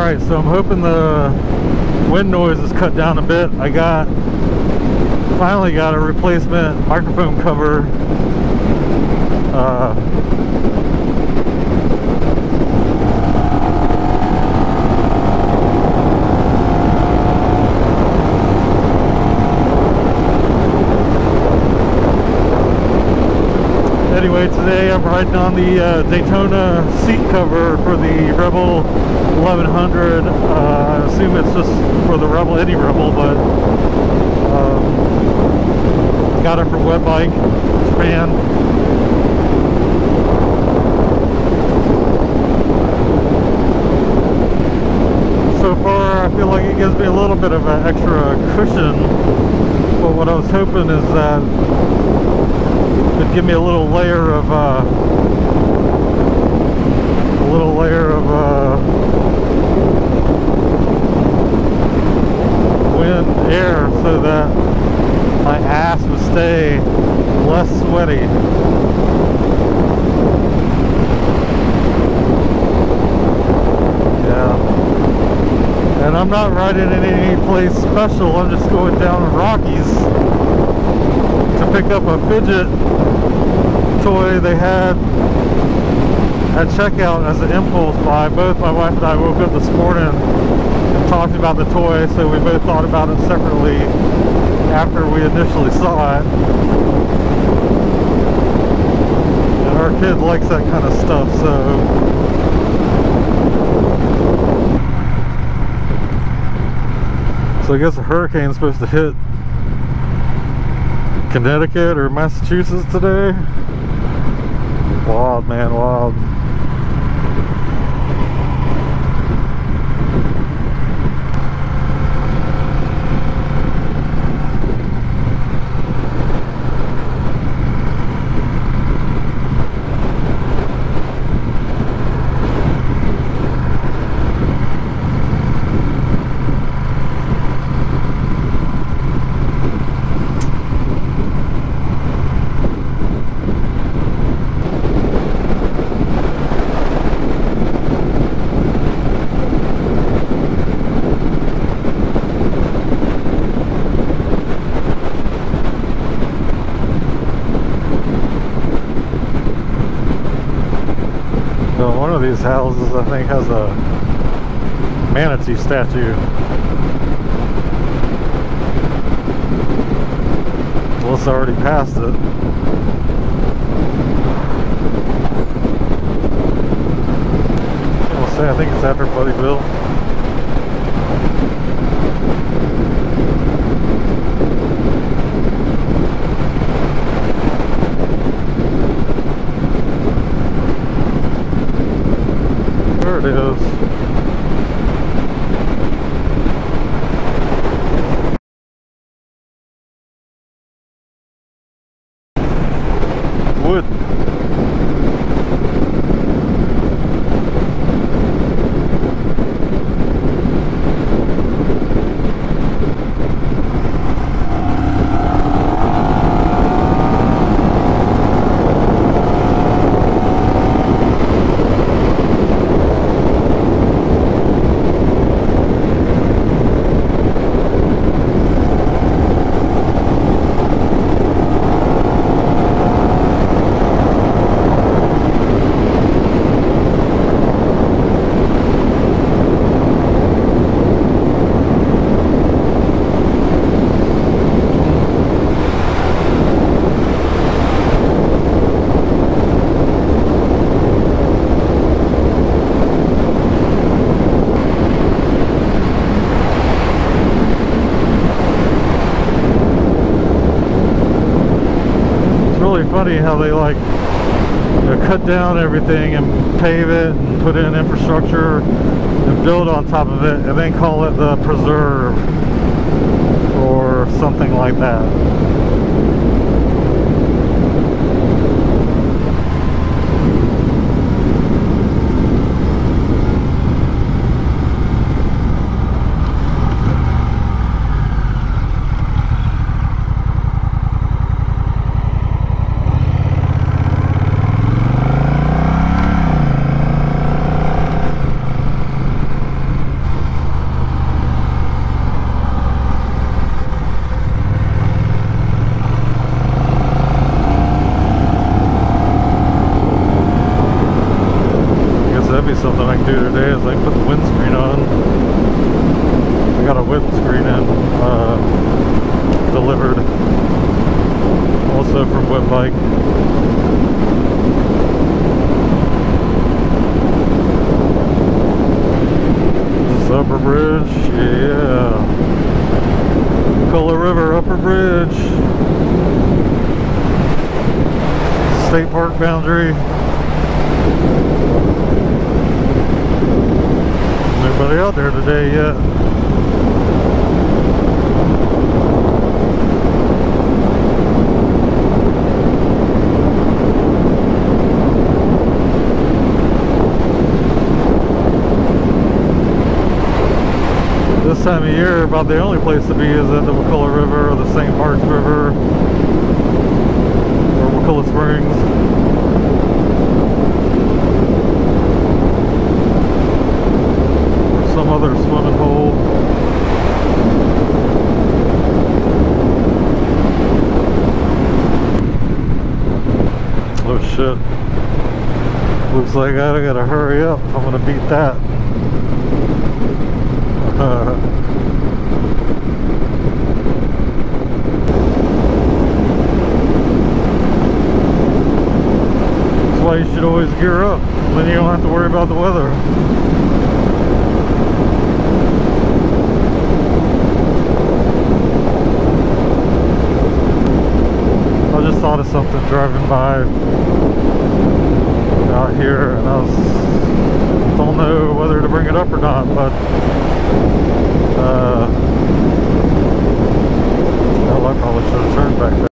Alright, so I'm hoping the wind noise is cut down a bit. I finally got a replacement microphone cover. Anyway, today I'm riding on the Daytona seat cover for the Rebel 1100. I assume it's just for the Rebel, any Rebel, but got it from Wet Bike, Japan. So far, I feel like it gives me a little bit of an extra cushion, but what I was hoping is that it'd give me a little layer of wind air so that my ass would stay less sweaty. Yeah. And I'm not riding in any place special, I'm just going down the Rockies to pick up a fidget toy they had at checkout as an impulse buy. Both my wife and I woke up this morning and talked about the toy, so we both thought about it separately after we initially saw it. And our kid likes that kind of stuff, so I guess a hurricane's supposed to hit Connecticut or Massachusetts today. Wild, man, wild. One of these houses, I think, has a manatee statue. Well, it's already passed it. I'll say, I think it's after Buddy Bill. There it is. Wood. Funny how they cut down everything and pave it and put in infrastructure and build on top of it and then call it the preserve or something like that. something I can do today is I can put the windscreen on. I got a windscreen in delivered, also from WebBike. This is Upper Bridge, yeah. Color River, Upper Bridge. State Park boundary. Nobody out there today yet. This time of year, about the only place to be is at the Wakulla River or the St. Mark's River or Wakulla Springs. Or some other swimming hole. Oh shit. Looks like I gotta hurry up. I'm gonna beat that. That's why you should always gear up. Then you don't have to worry about the weather. I just thought of something driving by out here, and I don't know whether to bring it up or not, but hell, I probably should have turned.